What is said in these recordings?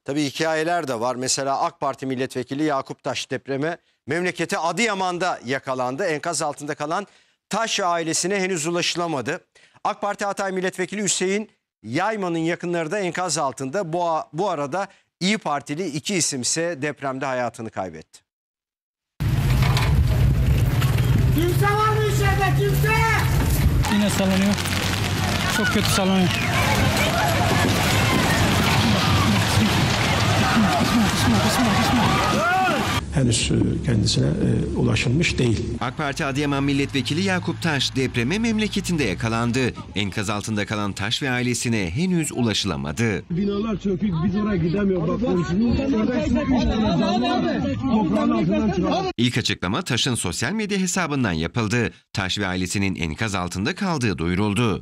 Tabii hikayeler de var. Mesela AK Parti milletvekili Yakup Taş depreme memleketi Adıyaman'da yakalandı. Enkaz altında kalan Taş ailesine henüz ulaşılamadı. AK Parti Hatay milletvekili Hüseyin Yayman'ın yakınları da enkaz altında. Bu arada İyi Partili iki isim ise depremde hayatını kaybetti. Kimse var mı içeride, kimse? Yine sallanıyor. Çok kötü sallanıyor. Henüz kendisine ulaşılmış değil. AK Parti Adıyaman Milletvekili Yakup Taş depreme memleketinde yakalandı. Enkaz altında kalan Taş ve ailesine henüz ulaşılamadı. Binalar çökük, biz oraya gidemiyoruz. Bak toprağın altından çıkardık. İlk açıklama Taş'ın sosyal medya hesabından yapıldı. Taş ve ailesinin enkaz altında kaldığı duyuruldu.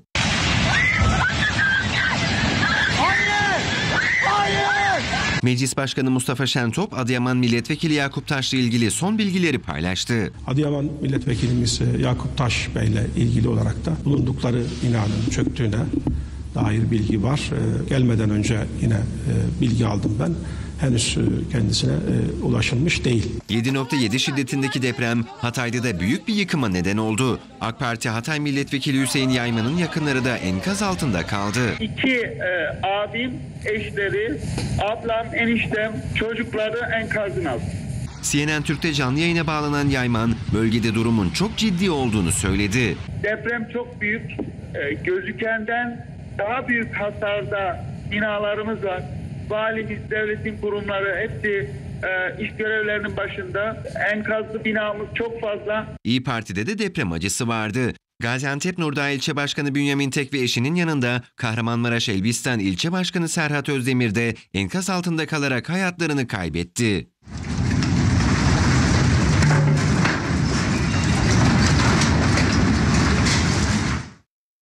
Meclis Başkanı Mustafa Şentop, Adıyaman Milletvekili Yakup Taş'la ilgili son bilgileri paylaştı. Adıyaman milletvekilimiz Yakup Taş Bey ile ilgili olarak da bulundukları binanın çöktüğüne dair bilgi var. Gelmeden önce yine bilgi aldım ben. Henüz kendisine ulaşılmış değil. 7.7 şiddetindeki deprem Hatay'da da büyük bir yıkıma neden oldu. AK Parti Hatay Milletvekili Hüseyin Yayman'ın yakınları da enkaz altında kaldı. İki abim, eşleri, ablam, eniştem, çocukları enkazın altında. CNN Türk'te canlı yayına bağlanan Yayman, bölgede durumun çok ciddi olduğunu söyledi. Deprem çok büyük, gözükenden daha büyük hasarda binalarımız var. Valimiz, devletin kurumları hepsi iş görevlerinin başında. Enkazlı binamız çok fazla. İyi Parti'de de deprem acısı vardı. Gaziantep Nurdağ İlçe Başkanı Bünyamin Tek ve eşinin yanında Kahramanmaraş Elbistan İlçe Başkanı Serhat Özdemir de enkaz altında kalarak hayatlarını kaybetti.